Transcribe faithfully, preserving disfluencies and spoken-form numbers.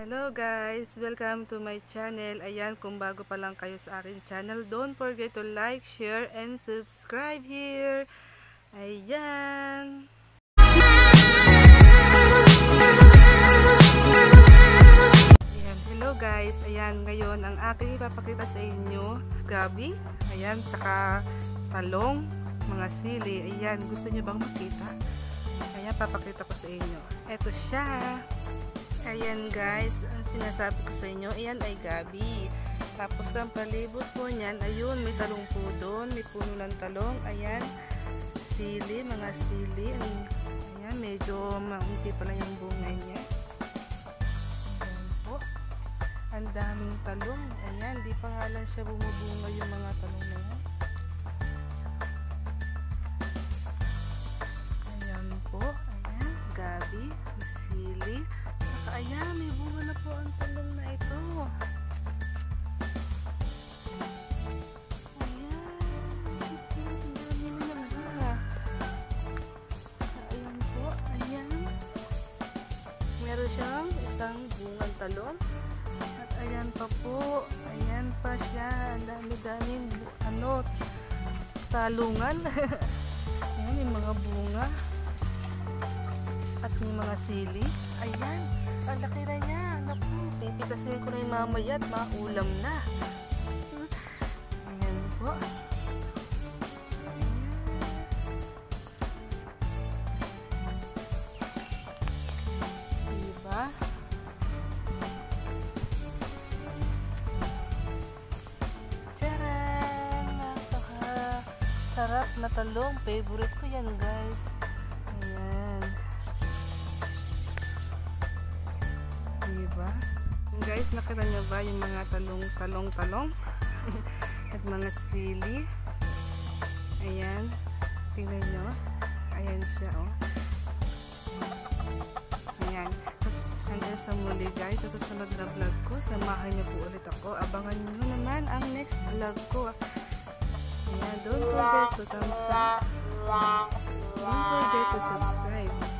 Hello guys! Welcome to my channel. Ayan, kung bago pa lang kayo sa akin channel, don't forget to like, share, and subscribe here. Ayan. Ayan, hello guys. Ayan, ngayon ang aking ipapakita sa inyo, gabi. Ayan, saka talong, mga sili. Ayan, gusto nyo bang makita? Ayan, papakita ko sa inyo. Ito siya. Ayan guys, ang sinasabi ko sa inyo, ayan ay gabi. Tapos ang palibot po niyan, ayun, may talong po doon, may puno ng talong. Ayan, sili, mga sili. Ayan, medyo maunti pa lang yung bunga niya. Ayan po. Ang daming talong. Ayan, di pa nga lang siya bumubunga yung mga talong na yan. Ayan po, ayan, gabi, sili. Ayan, may bunga na po ang talong na ito. Ayan, ang dami na ng bunga. Ayan po, ayan. Meron siyang isang bungang talong. At ayan pa po, ayan pa siya. Ang dami-daming ano, talungan. Ayan, may mga bunga. At may mga sili. Ayan. Ang laki na niya. Naku, pipitasin ko na yung mamaya at maulam na. Ayan po. Ayan. Diba? Tcharan! Napaka sarap na talong. Favorite ko yan guys. Ayan. Diba? Guys, nakita nyo ba yung mga talong-talong-talong? At mga sili. Ayan. Tingnan nyo. Ayan siya, oh. Ayan. Tapos, hanggang sa muli guys, sa susunod na vlog ko, samahan nyo po ulit ako. Abangan nyo naman ang next vlog ko. Ayan. Don't forget to thumbs up. Don't forget to subscribe.